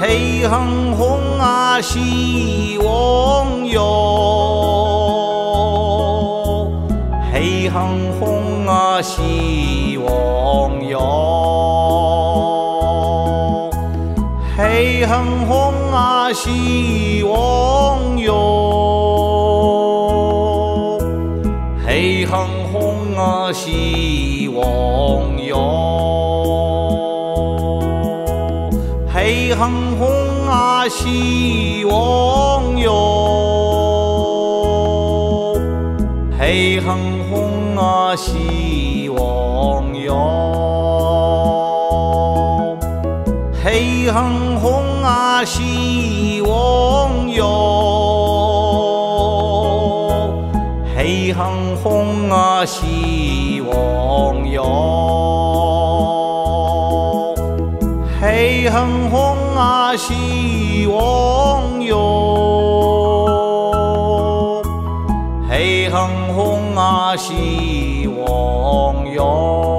嘿哼红啊西翁哟，嘿哼红啊西翁哟，嘿哼红啊西翁哟，嘿哼红啊西翁哟，嘿哼红啊西翁哟，嘿哼红啊西翁哟，嘿哼红啊西翁哟，嘿哼红啊西翁哟，嘿哼红啊西翁哟，嘿哼红啊西翁哟。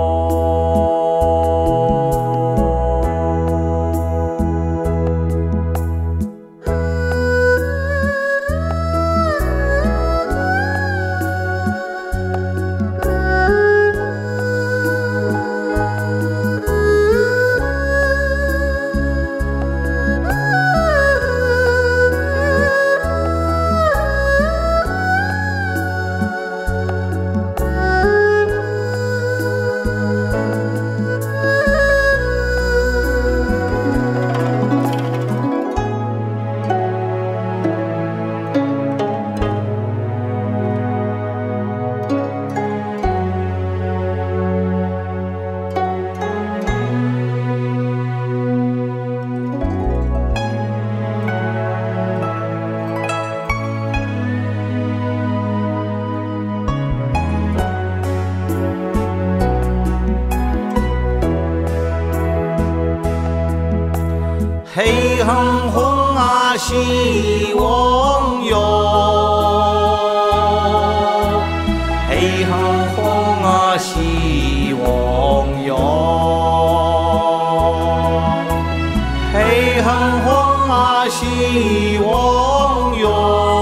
嘿哼红啊西翁哟，嘿哼红啊西翁哟，嘿哼红啊西翁哟，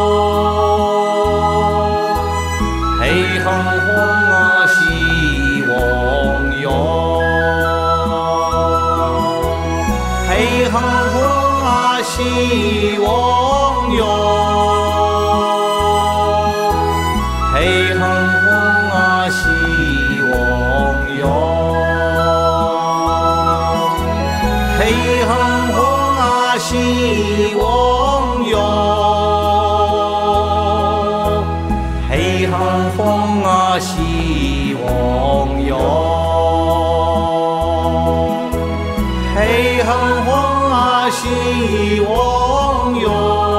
嘿哼红啊西翁哟，嘿哼红啊西翁哟，嘿哼红啊西翁哟，嘿哼红啊西翁哟，嘿哼红啊西翁哟，嘿哼红啊西翁哟。